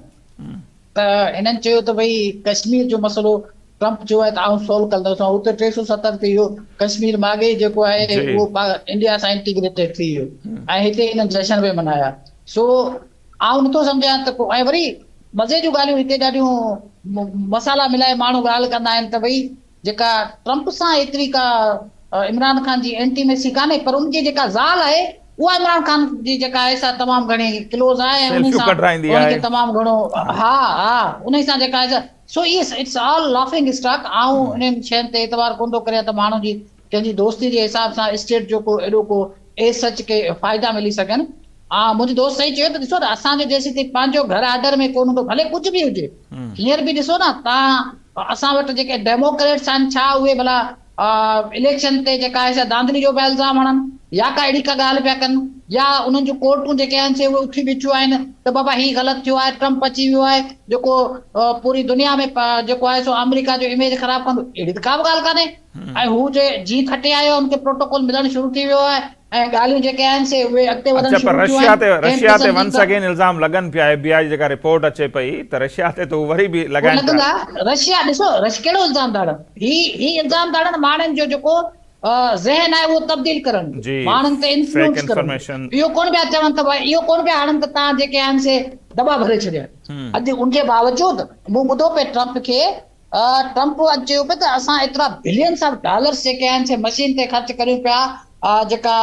त हिननि चयो त भई कश्मीर जो मसइलो ट्रंप जो आहे त आउं सोल्व कंदुसि, हुते टे सौ सतरि ते इहो कश्मीर माॻे जेको आहे उहो इंडिया सां इंटीग्रेटेड थी वियो ऐं हिते हिननि जशन बि मल्हाया। सो आउं नथो सम्झां त ऐं वरी मज़े जूं ॻाल्हियूं हिते ॾाढियूं मसाला मिलाए माण्हू ॻाल्हि कंदा आहिनि त भई जेका ट्रंप सां एतिरी का इमरान ख़ान जी एंटीमेसी कान्हे, पर उनजी जेका ज़ाल आहे उहा इमरान ख़ान जी जेका आहे सा तमामु घणी क्लोज आहे, उन सां उनखे तमामु घणो हा हा उन सां जेका आहे सो it's it's all laughing stock. आऊं इन्हनि शयुनि ते एतबार कोन थो करे त माण्हू जी कंहिंजी दोस्ती जे हिसाब सां स्टेट जो को एॾो को ए सच के फ़ाइदा मिली सघनि। हा मुंहिंजो दोस्त सही चयो त ॾिसो त असांजे जेसीं ताईं पंहिंजो घर आर्डर में कोन हूंदो, भले कुझु बि हुजे, हींअर बि ॾिसो न तव्हां असां वटि जेके डेमोक्रेट्स आहिनि छा उहे भला इलेक्शन ते जेका आहे धांधली जो पिया इल्ज़ाम हणनि या का अहिड़ी का ॻाल्हि पिया कनि या उन्हनि जूं कोर्टूं जेके आहिनि से उहे उथी बीठियूं आहिनि त बाबा हीउ ग़लति थियो आहे, ट्रंप अची वियो आहे जेको पूरी दुनिया में जेको आहे सो अमेरिका जो इमेज ख़राबु कंदो, अहिड़ी त का बि ॻाल्हि कान्हे। ऐं हू जे जी खटे आयो उनखे प्रोटोकॉल मिलणु शुरू थी वियो आहे ऐं ॻाल्हियूं जेके आहिनि से उहे अॻिते वधण शुरू थियूं आहिनि। रशिया ते
रशिया ते वंस अगेन इल्ज़ाम लॻनि पिया, एफबीआई जेका रिपोर्ट अचे पई त रशिया ते त वरी बि लॻाइनि
लॻंदा। रशिया ॾिसो रश कहिड़ो इल्ज़ाम दाड़नि, ही ही इल्ज़ाम दाड़नि माण्हुनि जो जेको ज़हन आहे उहो तब्दील करनि, माण्हुनि ते इन्फ्लुएंस करनि। इहो कोन पिया चवनि त इहो कोन पिया हाणनि त तव्हां जेके आहिनि से दॿा भरे छॾिया। अॼु उनजे बावजूदि मूं ॿुधो पिए ट्रंप खे, ट्रंप अॼु चयो पियो त असां एतिरा बिलियंस ऑफ डॉलर्स जेके आहिनि से मशीन ते ख़र्च करियूं पिया जेका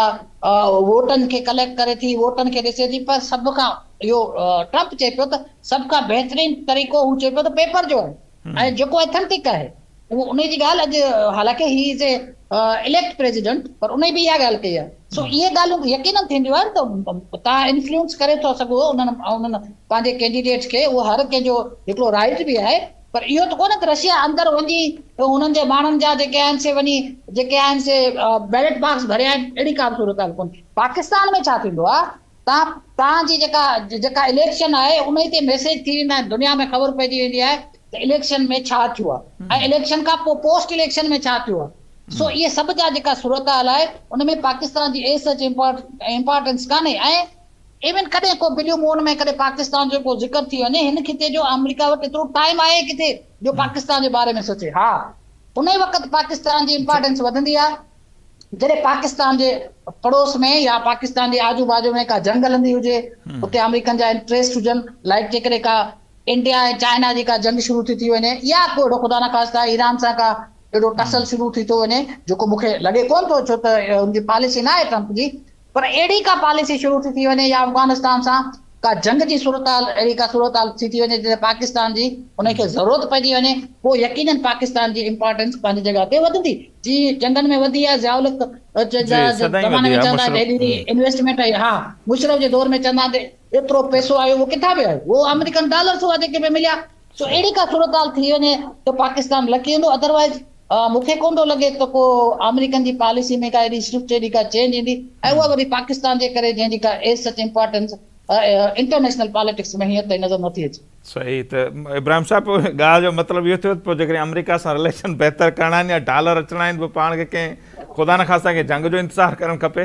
वोटनि खे कलेक्ट करे थी, वोटनि खे ॾिसे थी, पर सभ खां इहो ट्रंप चए पियो त सभ खां बहितरीन तरीक़ो हू चए पियो त पेपर जो आहे ऐं जेको एथेंटिक आहे उहो उन जी ॻाल्हि अॼु हालांकि he is a elect president पर उन बि इहा ॻाल्हि कई आहे। सो इहे ॻाल्हियूं यकीनन थींदियूं आहिनि त तव्हां इन्फ्लुएंस करे थो सघो उन्हनि उन्हनि पंहिंजे कैंडिडेट्स खे, उहो हर कंहिंजो हिकिड़ो राइट बि आहे, पर इहो त कोन्हे त रशिया अंदरि वञी हुननि जे माण्हुनि जा जेके आहिनि से वञी जेके आहिनि से बैलेट बॉक्स भरिया आहिनि, अहिड़ी का सूरत ॻाल्हि कोन्हे। पाकिस्तान में छा थींदो आहे, तव्हां तव्हांजी जेका जेका इलेक्शन आहे उन ते मैसेज थी वेंदा आहिनि, दुनिया में ख़बर पइजी वेंदी आहे त इलेक्शन में छा थियो आहे ऐं इलेक्शन खां पोइ पोस्ट इलेक्शन में छा थियो आहे। सो इहे सभु जा जेका सूरत हाल आहे उन में पाकिस्तान जी ए सच इम्पोर्टेंस कान्हे ऐं इवन कॾहिं को बिलियो मून में कॾहिं पाकिस्तान जो को ज़िक्र थी वञे हिन खिते जो अमेरिका वटि एतिरो टाइम आहे किथे जो पाकिस्तान जे बारे में सोचे। हा उन वक़्तु पाकिस्तान जी इम्पोर्टेंस वधंदी आहे जॾहिं पाकिस्तान जे पड़ोस में या पाकिस्तान जे आजू बाजू में का जंग हलंदी हुजे, उते अमेरिकन जा इंट्रेस्ट हुजनि, लाइक जेकॾहिं का इंडिया ऐं चाइना जी का जंग शुरू थी थी वञे या को ख़ुदा न ख़ास्ता ईरान सां का एॾो टसल शुरू थी थो वञे जेको मूंखे लॻे कोन थो, छो त हुनजी पॉलिसी न आहे ट्रम्प जी, पर अहिड़ी का पॉलिसी शुरू थी थी वञे या अफ़गानिस्तान सां का जंग जी सूरताल अहिड़ी का सूरताल थी थी वञे जिते पाकिस्तान जी उनखे ज़रूरत पइजी वञे, पोइ यकीनन पाकिस्तान जी इंपॉर्टेंस पंहिंजी जॻह ते वधंदी। जी जंगनि में वधी आहे, ज़ियाउल ज़माने में चवंदा आहिनि इन्वेस्टमेंट आई, हा मुशरफ जे दौर में चवंदा आहिनि एतिरो पैसो आयो, उहो किथां पियो आहे, उहो अमेरिकन डॉलर्स हुआ जेके पे मिलिया। सो अहिड़ी का सूरताल थी वञे त पाकिस्तान लकी वेंदो, अदरवाइज़ मूंखे कोन थो लॻे त को अमेरिकन जी पॉलिसी में का अहिड़ी शिफ्ट अहिड़ी का चेंज ईंदी, ऐं उहा वरी पाकिस्तान जे करे जंहिंजी का as such importance international politics में हीअं ताईं नज़र नथी अचे।
सही। त इब्राहिम साहब ॻाल्हि जो मतिलबु इहो थियो पोइ जेकॾहिं अमेरिका सां रिलेशन बहितर करणा आहिनि या डॉलर अचणा आहिनि, पोइ पाण खे कंहिं ख़ुदा न ख़ास्ता कंहिं जंग जो इंतज़ारु करणु खपे?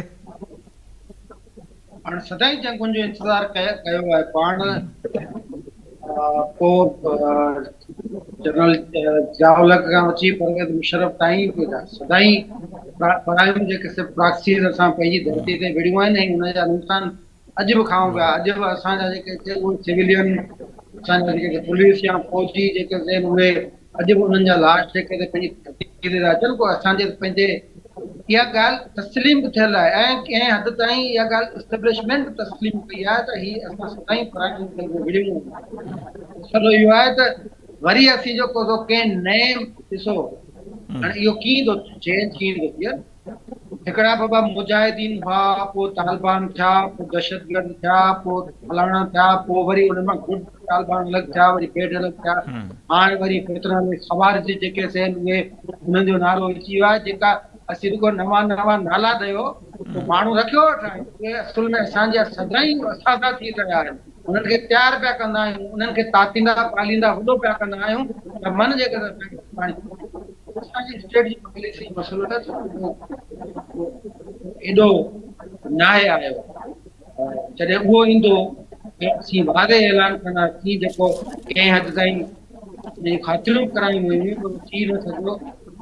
पाण सदाई जंगुनि जो इंतज़ारु कयो आहे। पाण पोइ जनरल ज़ियाउल खां वठी परवेज़ मुशर्रफ ताईं सदाई पढ़ायूं जेके सिर्फ़ु प्रॉक्सीज़ असां पंहिंजी धरती ते विड़ियूं आहिनि ऐं हुन जा नुक़सान अॼु बि खाऊं पिया। अॼु बि असांजा जेके उहे सिविलियन, असांजा जेके पुलिस या फ़ौजी जेके आहिनि उहे अॼु बि उन्हनि जा लाश जेके पंहिंजी धरती ते था अचनि, को असांजे पंहिंजे इहा ॻाल्हि तस्लीम थियल आहे ऐं कंहिं हद ताईं इहा ॻाल्हि इस्टेब्लिशमेंट तस्लीम कई आहे त हीअ असां सदाई पढ़ायूं विड़ियूं। मसइलो इहो आहे त वरी असीं जेको कंहिं नए ॾिसो हाणे इहो कीअं थो चेंज कीअं थो थिए, हिकिड़ा बाबा मुजाहिदीन हुआ, पोइ तालिबान थिया, पोइ दहशतगर्द थिया, पोइ फलाणा थिया, पोइ वरी उन मां गुट तालिबान अलॻि थिया, वरी पेड अलॻि थिया, हाणे वरी फितरा में ख़वारिज जेके आहिनि उहे उन्हनि जो नालो अची वियो आहे, जेका असीं रुगो नवां नवां नाला ॾियो माण्हू रखियो वठा, उहे असुल में असांजा सदाई असां सां थी रहिया आहिनि। उन्हनि खे तयारु पिया कंदा आहियूं, उन्हनि खे तातींदा पालींदा वॾो पिया कंदा आहियूं त मन जेके असांजी स्टेट जी पॉलिसी मसइलो आहे एॾो न आहे आयो। जॾहिं उहो ईंदो असीं वादे ऐलान कंदासीं जेको कंहिं हद ताईं ख़ातिरियूं करायूं हुयूं थी न सघियो।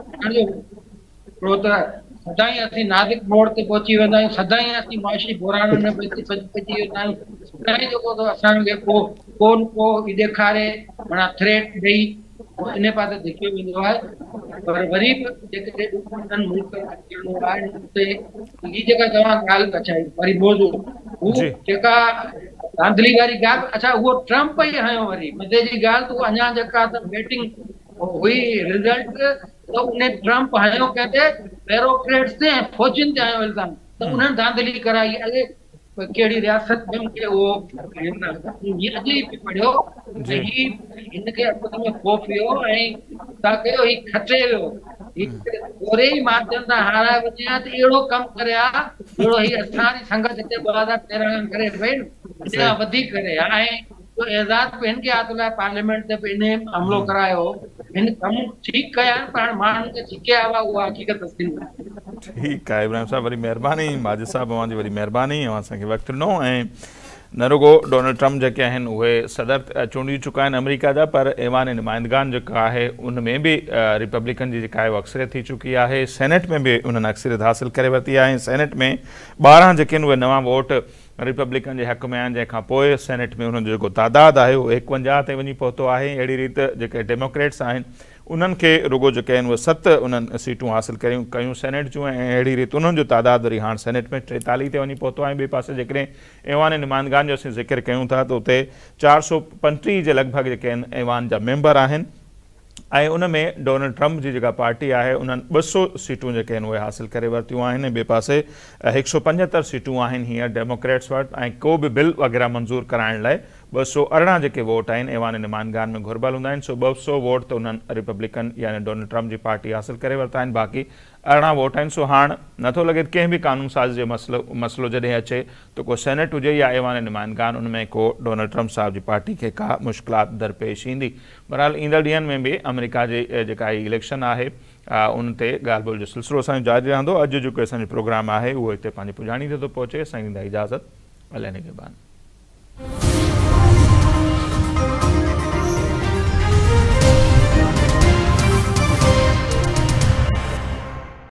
त सदाई असीं नाज़ुक मोड़ ते पहुची वेंदा आहियूं, सदाई असीं मुआशी बुराणनि में पइजी वेंदा आहियूं, सदाई जेको असांखे को कोन को ॾेखारे माना थ्रेट ॾेई इन पासे धिकियो वेंदो आहे। पर वरी बि जेके उन्हनि मुल्कनि आहे उते हीअ जेका तव्हां ॻाल्हि अच्छा वरी मौज़ू हू जेका धांधली वारी ॻाल्हि, अच्छा उहो ट्रम्प ई हयो वरी मज़े जी ॻाल्हि, त उहा अञा जेका त वेटिंग हुई रिज़ल्ट, त उन ट्रम्प हयो कंहिंते ब्यूरोक्रेट्स ते ऐं फौजियुनि ते हयो इल्ज़ाम, त उन्हनि धांधली कराई। अॻे कहिड़ी रियासत में मूंखे उहो अॼु ई पढ़ियो हिनखे में ख़ौफ़ वियो ऐं छा कयो ही खटे वियो गोरे ई माध्यम सां हाराए वञे हा, त अहिड़ो कमु करे हा जहिड़ो ही असांजी संगत हिते ॿ हज़ार तेरहं करे पई न वधीक करे ऐं एज़ाज़ बि हिनखे हाथ लाइ पार्लियामेंट ते बि इन हमिलो करायो, हिन कमु ठीकु कया आहिनि, पर माण्हुनि खे छिकिया हुआ उहा हक़ीक़त तस्लीम।
ठीकु आहे इब्राहिम साहब, वरी महिरबानी माजिद साहब, अव्हांजी वरी महिरबानी, अव्हां असांखे वक़्तु ॾिनो। ऐं न रुगो डोनाल्ड ट्रम्प जेके आहिनि उहे सदर चूंडी चुका आहिनि अमेरिका जा, पर ऐवान नुमाइंदगान जेका आहे उन में बि रिपब्लिकन जी जेका आहे अक्सरियत थी चुकी आहे। सेनेट में बि उन्हनि अक्सरियत हासिल करे वरिती आहे। सेनेट में ॿारहं जेके आहिनि उहे नवां वोट रिपब्लिकन जे हक़ में आहिनि, जंहिंखां पोइ सेनेट में उन्हनि जो जेको तादादु आहे उहो एकवंजाह ते वञी पहुतो आहे। अहिड़ी रीति जेके डेमोक्रेट्स आहिनि उन्हनि खे रुगो जेके आहिनि उहे सत उन्हनि सीटूं हासिल कयूं कयूं सेनेट जूं, ऐं अहिड़ी रीति उन्हनि जो तादादु वरी हाणे सेनेट में टेतालीह ते वञी पहुतो आहे। ॿिए पासे जेकॾहिं ऐवान नुमाइंदगान जो असीं ज़िक्र कयूं था त उते चारि सौ पंटीह जे लॻभॻि जेके आहिनि ऐवान जा मेंबर आहिनि, ऐं उन में डोनाल्ड ट्रम्प जी जेका पार्टी आहे उन्हनि ॿ सौ सीटूं जेके आहिनि उहे हासिल करे वरितियूं आहिनि। ॿिए पासे हिकु सौ पंजहतरि सीटूं आहिनि हींअर डेमोक्रेट्स वटि, ऐं को बि बिल वग़ैरह मंज़ूरु कराइण लाइ ॿ सौ अरिड़हं जेके वोट आहिनि ऐवान नुमाइंदगान में घुरबल हूंदा आहिनि। सो ॿ सौ वोट त उन्हनि रिपब्लिकन यानी डोनाल्ड ट्रम्प जी पार्टी हासिल करे वरिता आहिनि, बाक़ी अरिड़हं वोट आहिनि। सो हाणे नथो लॻे कंहिं बि कानून साज़ जो मसइलो मसइलो जॾहिं अचे त को सेनेट हुजे या ऐवान नुमाइंदगान, उन में को डोनाल्ड ट्रम्प साहिब जी पार्टी खे का मुश्किलात दरपेश ईंदी। बहरहाल ईंदड़ ॾींहंनि में बि अमेरिका जे जेका इलेक्शन आहे उन ते ॻाल्हि ॿोल जो सिलसिलो असांजो जारी रहंदो। अॼु जेको असांजो प्रोग्राम आहे उहो हिते पंहिंजी पुॼाणी ते थो पहुचे। असांजी ॾींदा इजाज़त, अलाह निगहबान।